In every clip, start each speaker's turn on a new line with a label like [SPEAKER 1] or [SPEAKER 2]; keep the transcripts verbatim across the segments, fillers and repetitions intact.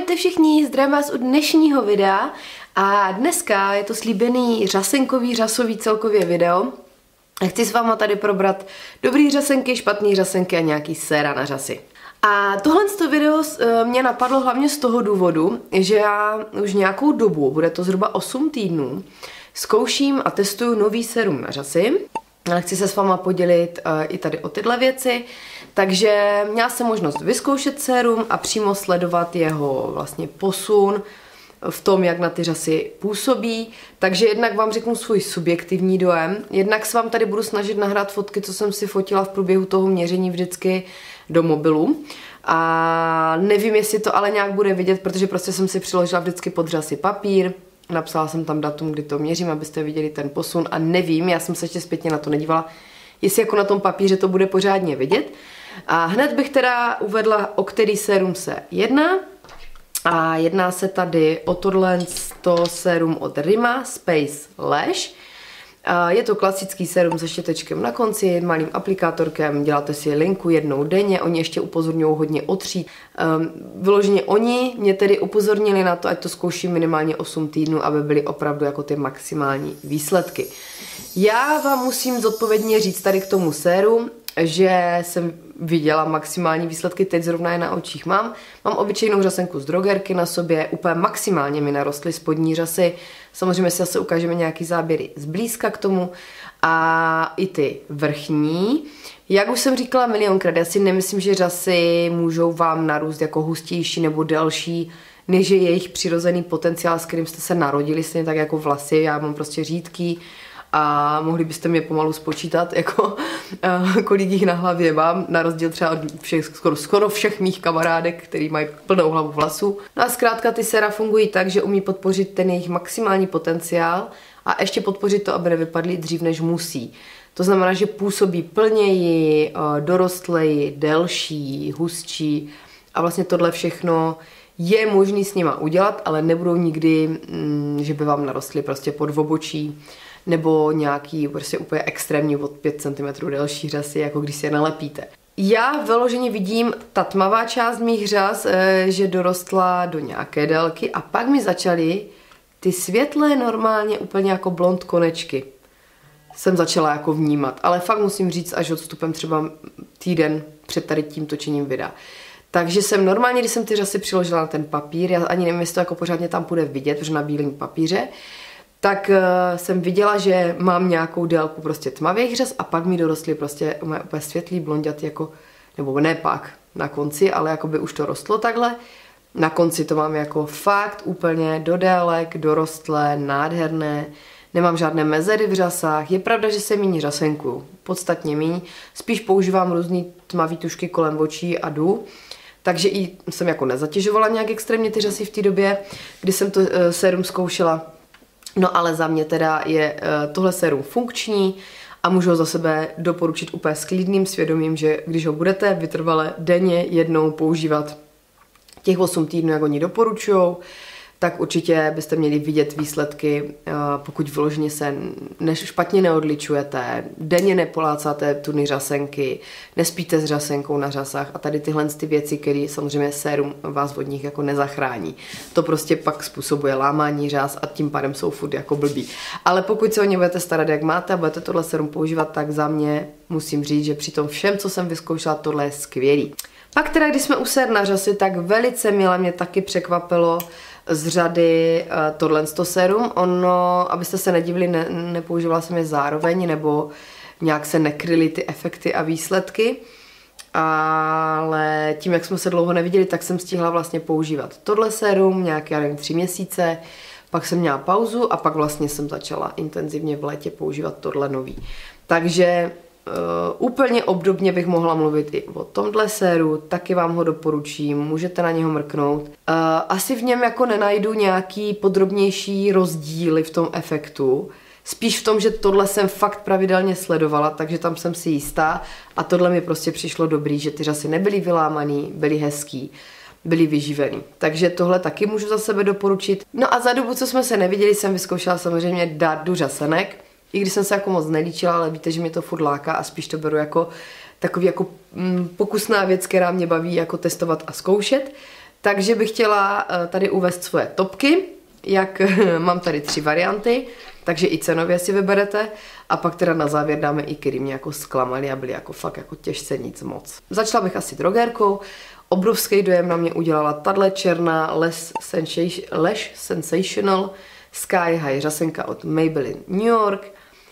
[SPEAKER 1] Ahojte všichni, zdravím vás u dnešního videa a dneska je to slíbený řasenkový, řasový celkově video. Chci s váma tady probrat dobrý řasenky, špatný řasenky a nějaký séra na řasy. A tohle video mě napadlo hlavně z toho důvodu, že já už nějakou dobu, bude to zhruba osm týdnů, zkouším a testuju nový sérum na řasy. Ale chci se s váma podělit uh, i tady o tyhle věci, takže měla jsem možnost vyzkoušet sérum a přímo sledovat jeho vlastně posun v tom, jak na ty řasy působí. Takže jednak vám řeknu svůj subjektivní dojem, jednak se vám tady budu snažit nahrát fotky, co jsem si fotila v průběhu toho měření vždycky do mobilu. A nevím, jestli to ale nějak bude vidět, protože prostě jsem si přiložila vždycky pod řasy papír. Napsala jsem tam datum, kdy to měřím, abyste viděli ten posun a nevím, já jsem se ještě zpětně na to nedívala, jestli jako na tom papíře to bude pořádně vidět. A hned bych teda uvedla, o který sérum se jedná. A jedná se tady o tohle to sérum od Rima Space Lash. Je to klasický sérum se štětečkem na konci, malým aplikátorkem, děláte si linku jednou denně, oni ještě upozorňují hodně otřít. Um, vyloženě oni mě tedy upozornili na to, ať to zkouším minimálně osm týdnů, aby byly opravdu jako ty maximální výsledky. Já vám musím zodpovědně říct tady k tomu séru, že jsem viděla maximální výsledky, teď zrovna je na očích mám. Mám obyčejnou řasenku z drogerky na sobě, úplně maximálně mi narostly spodní řasy. Samozřejmě si zase ukážeme nějaký záběry zblízka k tomu a i ty vrchní. Jak už jsem říkala milionkrát, já si nemyslím, že řasy můžou vám narůst jako hustější nebo delší, než je jejich přirozený potenciál, s kterým jste se narodili, stejně tak jako vlasy, já mám prostě řídký. A mohli byste mě pomalu spočítat, jako kolik jich na hlavě mám, na rozdíl třeba od všech, skoro, skoro všech mých kamarádek, který mají plnou hlavu vlasů. No a zkrátka ty séra fungují tak, že umí podpořit ten jejich maximální potenciál a ještě podpořit to, aby nevypadly dřív, než musí. To znamená, že působí plněji, dorostleji, delší, hustší a vlastně tohle všechno je možný s nima udělat, ale nebudou nikdy, že by vám narostly prostě pod obočí nebo nějaký prostě úplně extrémní od pět centimetrů delší řasy, jako když si je nalepíte. Já vyloženě vidím ta tmavá část mých řas, že dorostla do nějaké délky a pak mi začaly ty světlé normálně úplně jako blond konečky. Jsem začala jako vnímat, ale fakt musím říct až odstupem třeba týden před tady tím točením videa. Takže jsem normálně, když jsem ty řasy přiložila na ten papír, já ani nevím, jestli to jako pořádně tam bude vidět, protože na bílém papíře, tak uh, jsem viděla, že mám nějakou délku prostě tmavých řas a pak mi dorostly prostě úplně světlý blonďat jako, nebo ne pak na konci, ale jako by už to rostlo takhle. Na konci to mám jako fakt úplně do délek, dorostlé, nádherné, nemám žádné mezery v řasách. Je pravda, že se míň řasenkuju, podstatně míň, spíš používám různý tmavý tušky kolem očí a jdu. Takže i jsem jako nezatěžovala nějak extrémně ty řasy v té době, kdy jsem to uh, sérum zkoušela. No ale za mě teda je uh, tohle sérum funkční a můžu ho za sebe doporučit úplně s klidným svědomím, že když ho budete vytrvale denně jednou používat těch osm týdnů, jak oni doporučujou, tak určitě byste měli vidět výsledky, uh, pokud vyloženě se ne, špatně neodličujete, denně nepolácáte tuny řasenky, nespíte s řasenkou na řasách a tady tyhle ty věci, které samozřejmě sérum vás od nich jako nezachrání. To prostě pak způsobuje lámání řas a tím pádem jsou furt jako blbý. Ale pokud se o ně budete starat, jak máte a budete tohle sérum používat, tak za mě musím říct, že při tom všem, co jsem vyzkoušela, tohle je skvělý. Pak teda, když jsme u sér na řasy, tak velice milé mě taky překvapilo z řady uh, tohle sérum. Ono, abyste se nedivili, ne, nepoužívala jsem je zároveň, nebo nějak se nekryly ty efekty a výsledky. Ale tím, jak jsme se dlouho neviděli, tak jsem stihla vlastně používat tohle sérum nějaké, já nevím, tři měsíce. Pak jsem měla pauzu a pak vlastně jsem začala intenzivně v létě používat tohle nový. Takže Uh, úplně obdobně bych mohla mluvit i o tomhle séru, taky vám ho doporučím, můžete na něho mrknout. Uh, asi v něm jako nenajdu nějaký podrobnější rozdíly v tom efektu, spíš v tom, že tohle jsem fakt pravidelně sledovala, takže tam jsem si jistá a tohle mi prostě přišlo dobrý, že ty řasy nebyly vylámaný, byly hezký, byly vyživený. Takže tohle taky můžu za sebe doporučit. No a za dobu, co jsme se neviděli, jsem vyzkoušela samozřejmě dát do řasenek. I když jsem se jako moc nelíčila, ale víte, že mě to furt láká a spíš to beru jako takový jako mm, pokusná věc, která mě baví jako testovat a zkoušet. Takže bych chtěla tady uvést svoje topky, jak mám tady tři varianty, takže i cenově si vyberete a pak teda na závěr dáme i který mě jako zklamali a byli jako fakt jako těžce nic moc. Začala bych asi drogérkou. Obrovský dojem na mě udělala tahle černá Lash Sensational Sky High řasenka od Maybelline New York.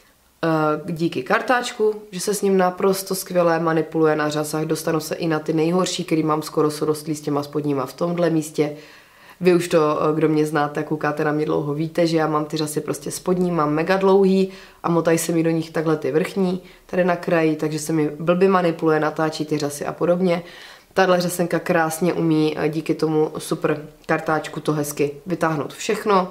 [SPEAKER 1] Díky kartáčku, že se s ním naprosto skvěle manipuluje na řasách, dostanu se i na ty nejhorší, který mám skoro srostlý s těma spodníma v tomhle místě. Vy už to, kdo mě znáte, koukáte na mě dlouho, víte, že já mám ty řasy prostě spodní, mám mega dlouhý a motají se mi do nich takhle ty vrchní, tady na kraji, takže se mi blbě manipuluje, natáčí ty řasy a podobně. Tahle řasenka krásně umí díky tomu super kartáčku to hezky vytáhnout všechno.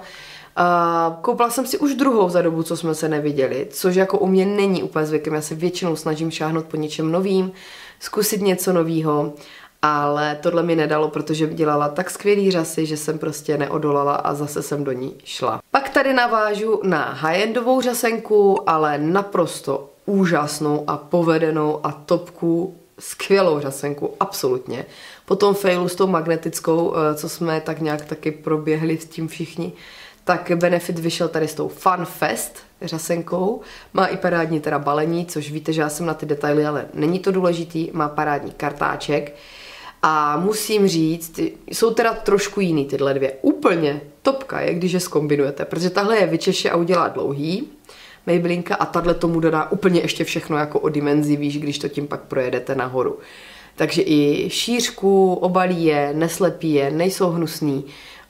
[SPEAKER 1] Uh, koupila jsem si už druhou za dobu, co jsme se neviděli, což jako u mě není úplně zvykem, já se většinou snažím šáhnout po něčem novým, zkusit něco novýho, ale tohle mi nedalo, protože dělala tak skvělý řasy, že jsem prostě neodolala a zase jsem do ní šla. Pak tady navážu na high-endovou řasenku, ale naprosto úžasnou a povedenou a topku, skvělou řasenku, absolutně. Po tom failu s tou magnetickou, co jsme tak nějak taky proběhli s tím všichni, tak Benefit vyšel tady s tou Fun Fest řasenkou. Má i parádní teda balení, což víte, že já jsem na ty detaily, ale není to důležitý. Má parádní kartáček. A musím říct, jsou teda trošku jiný tyhle dvě. Úplně topka je, když je zkombinujete, protože tahle je vyčeše a udělá dlouhý Maybellinka a tahle tomu dodá úplně ještě všechno jako o dimenzi, víš, když to tím pak projedete nahoru. Takže i šířku, obalí je, neslepí je, nejsou hnusný,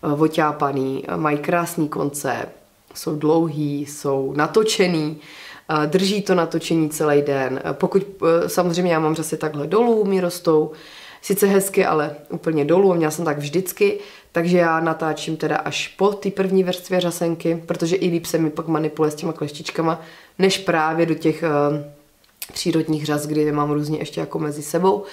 [SPEAKER 1] oťápaný, mají krásný konce, jsou dlouhý, jsou natočený, drží to natočení celý den. Pokud samozřejmě já mám řasy takhle dolů, mi rostou, sice hezky, ale úplně dolů, měla jsem tak vždycky, takže já natáčím teda až po té první vrstvě řasenky, protože i líp se mi pak manipuluje s těma kleštičkama, než právě do těch uh, přírodních řas, kdy je mám různě ještě jako mezi sebou.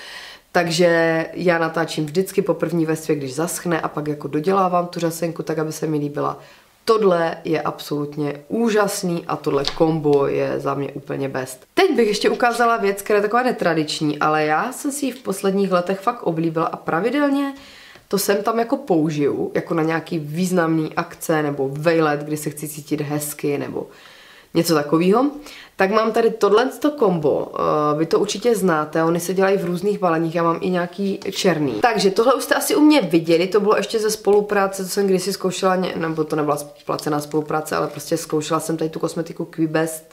[SPEAKER 1] Takže já natáčím vždycky po první vrstvě, když zaschne a pak jako dodělávám tu řasenku, tak aby se mi líbila. Tohle je absolutně úžasný a tohle kombo je za mě úplně best. Teď bych ještě ukázala věc, která je taková netradiční, ale já jsem si ji v posledních letech fakt oblíbila a pravidelně to sem tam jako použiju, jako na nějaký významný akce nebo vejlet, kdy se chci cítit hezky nebo něco takového. Tak mám tady tohleto kombo, vy to určitě znáte, oni se dělají v různých baleních, já mám i nějaký černý. Takže tohle už jste asi u mě viděli, to bylo ještě ze spolupráce, co jsem kdysi zkoušela, nebo to nebyla placená spolupráce, ale prostě zkoušela jsem tady tu kosmetiku Quibest.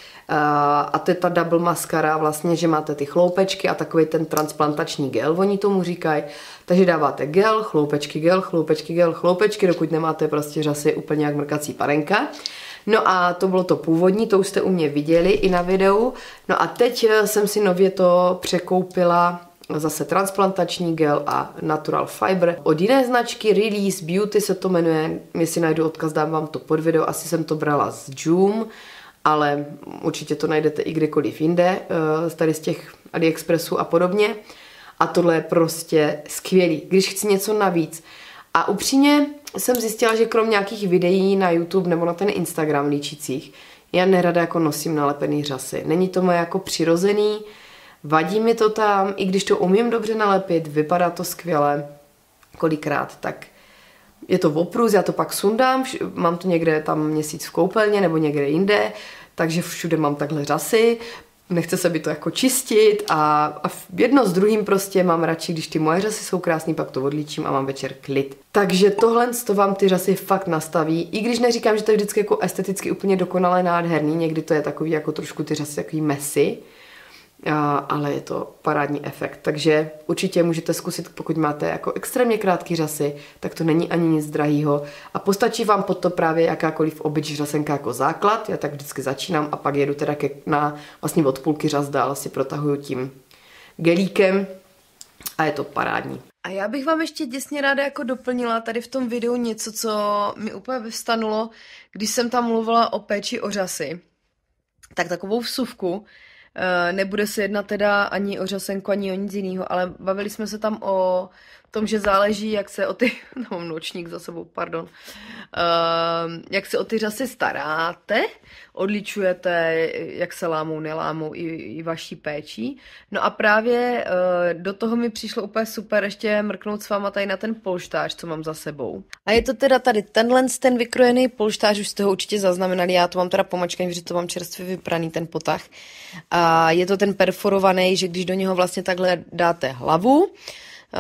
[SPEAKER 1] A to je ta double mascara, vlastně, že máte ty chloupečky a takový ten transplantační gel, oni tomu říkají. Takže dáváte gel, chloupečky, gel, chloupečky, gel, chloupečky, dokud nemáte prostě řasy úplně jak mrkací panenka. No a to bylo to původní, to už jste u mě viděli i na videu. No a teď jsem si nově to překoupila, zase transplantační gel a Natural Fiber. Od jiné značky, Release Beauty se to jmenuje, jestli najdu odkaz, dám vám to pod video, asi jsem to brala z Joom, ale určitě to najdete i kdekoliv jinde, tady z těch AliExpressů a podobně. A tohle je prostě skvělý, když chci něco navíc. A upřímně jsem zjistila, že krom nějakých videí na YouTube nebo na ten Instagram líčících, já nerada jako nosím nalepený řasy. Není to moje jako přirozený, vadí mi to tam, i když to umím dobře nalepit, vypadá to skvěle, kolikrát, tak je to oprus, já to pak sundám, mám to někde tam měsíc v koupelně nebo někde jinde, takže všude mám takhle řasy, nechce se by to jako čistit a, a jedno s druhým prostě mám radši, když ty moje řasy jsou krásný, pak to odlíčím a mám večer klid. Takže tohle to vám ty řasy fakt nastaví, i když neříkám, že to je vždycky jako esteticky úplně dokonale nádherný, někdy to je takový jako trošku ty řasy takový messy, a, ale je to parádní efekt, takže určitě můžete zkusit, pokud máte jako extrémně krátké řasy, tak to není ani nic drahýho a postačí vám pod to právě jakákoliv obyč řasenka jako základ, já tak vždycky začínám a pak jedu teda ke, na vlastně od půlky řas dál, si protahuju tím gelíkem a je to parádní. A já bych vám ještě děsně ráda jako doplnila tady v tom videu něco, co mi úplně vyvstanulo, když jsem tam mluvila o péči o řasy, tak takovou vsuvku. Nebude se jednat teda ani o řasenku, ani o nic jiného, ale bavili jsme se tam o tom, že záleží, jak se o ty, no, nočník za sebou, pardon, uh, jak se o ty řasy staráte, odličujete, jak se lámou, nelámou i, i vaší péčí. No a právě uh, do toho mi přišlo úplně super ještě mrknout s váma tady na ten polštář, co mám za sebou. A je to teda tady tenhle ten vykrojený polštář, už jste ho určitě zaznamenali, já to mám teda pomačkaný, že to mám čerstvě vypraný ten potah. A je to ten perforovaný, že když do něho vlastně takhle dáte hlavu, Uh,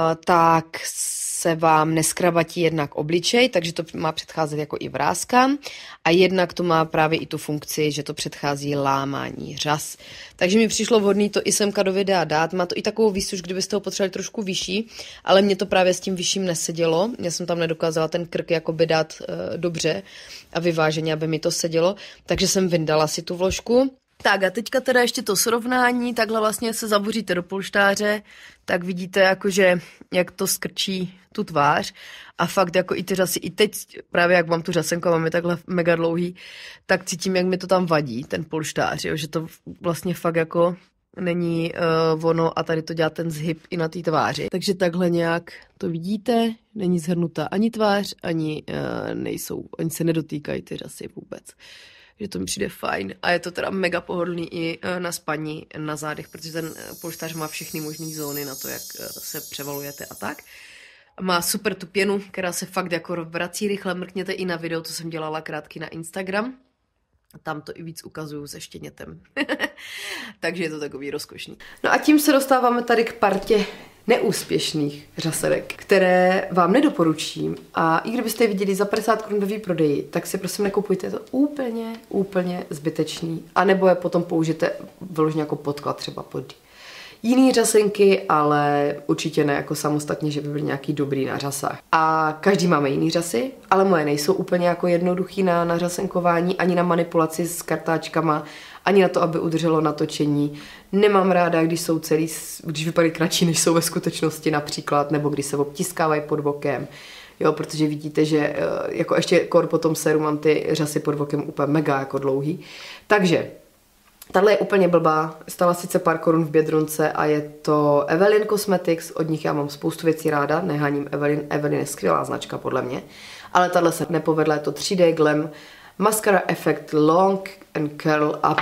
[SPEAKER 1] tak se vám neskrabatí jednak obličej, takže to má předcházet jako i vrázkám a jednak to má právě i tu funkci, že to předchází lámání řas. Takže mi přišlo vhodné to i semka do videa dát. Má to i takovou výstuž, kdybyste ho potřebovali trošku vyšší, ale mě to právě s tím vyšším nesedělo. Já jsem tam nedokázala ten krk jakoby dát uh, dobře a vyváženě, aby mi to sedělo, takže jsem vyndala si tu vložku. Tak a teďka teda ještě to srovnání, takhle vlastně se zaboříte do polštáře, tak vidíte jakože, jak to skrčí tu tvář a fakt jako i ty řasy, i teď právě jak mám tu řasenku a mám je takhle mega dlouhý, tak cítím, jak mi to tam vadí, ten polštář, jo, že to vlastně fakt jako není uh, ono a tady to dělá ten zhyb i na té tváři. Takže takhle nějak to vidíte, není zhrnutá ani tvář, ani uh, nejsou, ani se nedotýkají ty řasy vůbec. Že to mi přijde fajn a je to teda mega pohodlný i na spaní na zádech, protože ten polštář má všechny možné zóny na to, jak se převalujete a tak. Má super tu pěnu, která se fakt jako vrací rychle, mrkněte i na video, to jsem dělala krátky na Instagram. Tam to i víc ukazuju se štěnětem. Takže je to takový rozkošný. No a tím se dostáváme tady k partě neúspěšných řasedek, které vám nedoporučím a i kdybyste je viděli za padesát korun ve výprodeji, tak si prosím nekupujte, je to úplně, úplně zbytečný. A nebo je potom použijete vyloženě jako podklad třeba pod jiný řasenky, ale určitě ne jako samostatně, že by byly nějaký dobrý na řasách. A každý máme jiný řasy, ale moje nejsou úplně jako jednoduchý na, na řasenkování, ani na manipulaci s kartáčkama, ani na to, aby udrželo natočení. Nemám ráda, když jsou celý, když vypadají kratší, než jsou ve skutečnosti například, nebo když se obtiskávají pod bokem. Jo, protože vidíte, že jako ještě kor po tom séru mám ty řasy pod bokem úplně mega jako dlouhý. Takže tahle je úplně blbá, stala sice pár korun v Bědronce a je to Evelyn Cosmetics, od nich já mám spoustu věcí ráda, neháním Evelyn, Evelyn je skvělá značka podle mě, ale tahle se nepovedla, je to tři dé Glam Mascara Effect Long and Curl Up.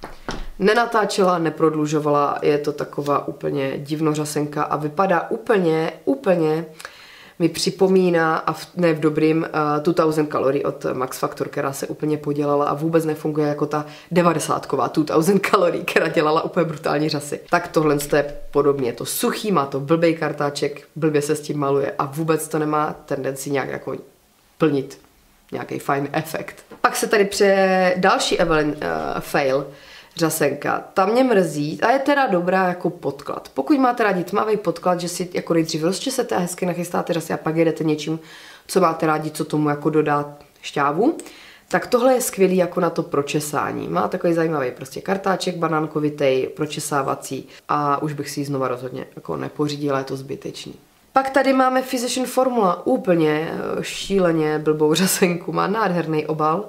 [SPEAKER 1] Nenatáčela, neprodlužovala, je to taková úplně divnořasenka a vypadá úplně, úplně mi připomíná, a v, ne v dobrým, uh, two thousand Calorie od Max Factor, která se úplně podělala a vůbec nefunguje jako ta devadesátková two thousand Calorie, která dělala úplně brutální řasy. Tak tohle je podobně, je to suchý, má to blbej kartáček, blbě se s tím maluje a vůbec to nemá tendenci nějak jako plnit nějaký fajn efekt. Pak se tady pře další Evelyn uh, fail, řasenka. Ta mě mrzí a je teda dobrá jako podklad. Pokud máte rádi tmavý podklad, že si jako nejdřív rozčesete a hezky nachystáte řasy a pak jedete něčím, co máte rádi, co tomu jako dodá šťávu, tak tohle je skvělý jako na to pročesání. Má takový zajímavý prostě kartáček banánkovitej, pročesávací a už bych si ji znova rozhodně jako nepořídila, je to zbytečný. Pak tady máme Physician Formula, úplně šíleně blbou řasenku, má nádherný obal,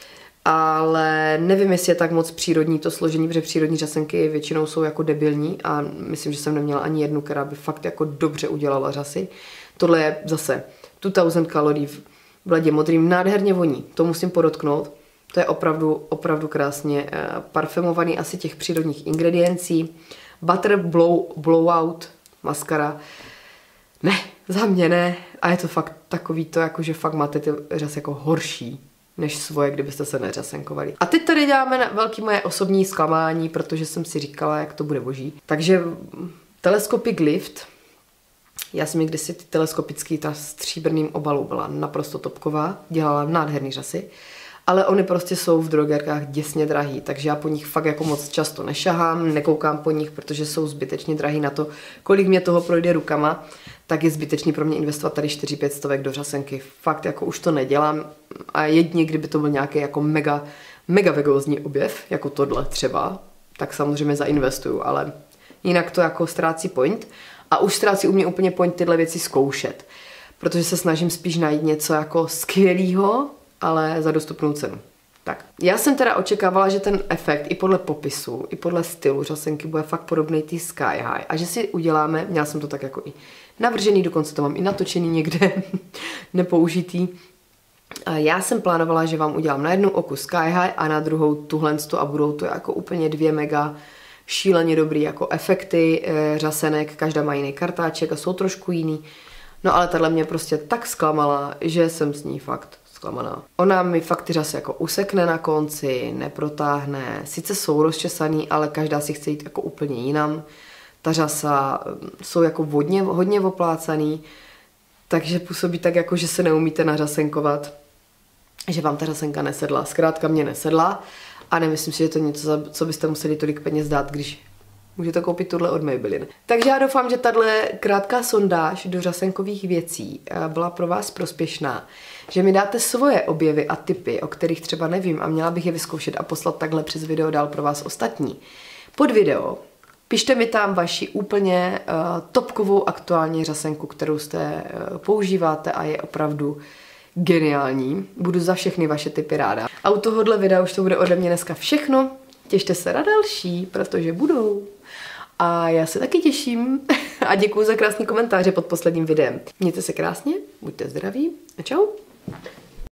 [SPEAKER 1] ale nevím, jestli je tak moc přírodní to složení, protože přírodní řasenky většinou jsou jako debilní a myslím, že jsem neměla ani jednu, která by fakt jako dobře udělala řasy. Tohle je zase two thousand Calorie v bledě modrým, nádherně voní, to musím podotknout. To je opravdu, opravdu krásně uh, parfumovaný, asi těch přírodních ingrediencí. Butter Blow, Blowout maskara. Ne, za mě ne. A je to fakt takový to, jako že fakt máte ty řasy jako horší než svoje, kdybyste se neřasenkovali. A teď tady děláme na velký moje osobní zklamání, protože jsem si říkala, jak to bude boží. Takže Telescopic Lift. Já jsem kdysi ty teleskopický, ta stříbrným obalu byla naprosto topková, dělala nádherný řasy, ale oni prostě jsou v drogerkách děsně drahý, takže já po nich fakt jako moc často nešahám, nekoukám po nich, protože jsou zbytečně drahý na to, kolik mě toho projde rukama, tak je zbytečný pro mě investovat tady čtyři pět stovek do řasenky. Fakt jako už to nedělám a jedině, kdyby to byl nějaký jako mega, mega vegózní objev, jako tohle třeba, tak samozřejmě zainvestuju, ale jinak to jako ztrácí point a už ztrácí u mě úplně point tyhle věci zkoušet, protože se snažím spíš najít něco jako skvělýho, ale za dostupnou cenu. Tak, já jsem teda očekávala, že ten efekt i podle popisu, i podle stylu řasenky bude fakt podobný tý Sky High a že si uděláme, měla jsem to tak jako i navržený, dokonce to mám i natočený někde, nepoužitý. A já jsem plánovala, že vám udělám na jednu oku Sky High a na druhou tuhle a budou to jako úplně dvě mega šíleně dobrý jako efekty e, řasenek, každá má jiný kartáček a jsou trošku jiný. No ale tahle mě prostě tak zklamala, že jsem s ní fakt zklamaná. Ona mi fakt ty řasy jako usekne na konci, neprotáhne, sice jsou rozčesaný, ale každá si chce jít jako úplně jinam. Ta řasa jsou jako hodně, hodně oplácaný, takže působí tak jako, že se neumíte nařasenkovat, že vám ta řasenka nesedla. Zkrátka mě nesedla a nemyslím si, že to je něco, za co byste museli tolik peněz dát, když můžete koupit tohle od Maybelline. Takže já doufám, že tahle krátká sondáž do řasenkových věcí byla pro vás prospěšná, že mi dáte svoje objevy a tipy, o kterých třeba nevím a měla bych je vyzkoušet a poslat takhle přes video dál pro vás ostatní. Pod video pište mi tam vaši úplně uh, topkovou aktuální řasenku, kterou jste uh, používáte a je opravdu geniální. Budu za všechny vaše tipy ráda. A u tohohle videa už to bude ode mě dneska všechno. Těšte se na další, protože budou. A já se taky těším a děkuju za krásný komentáře pod posledním videem. Mějte se krásně, buďte zdraví a čau.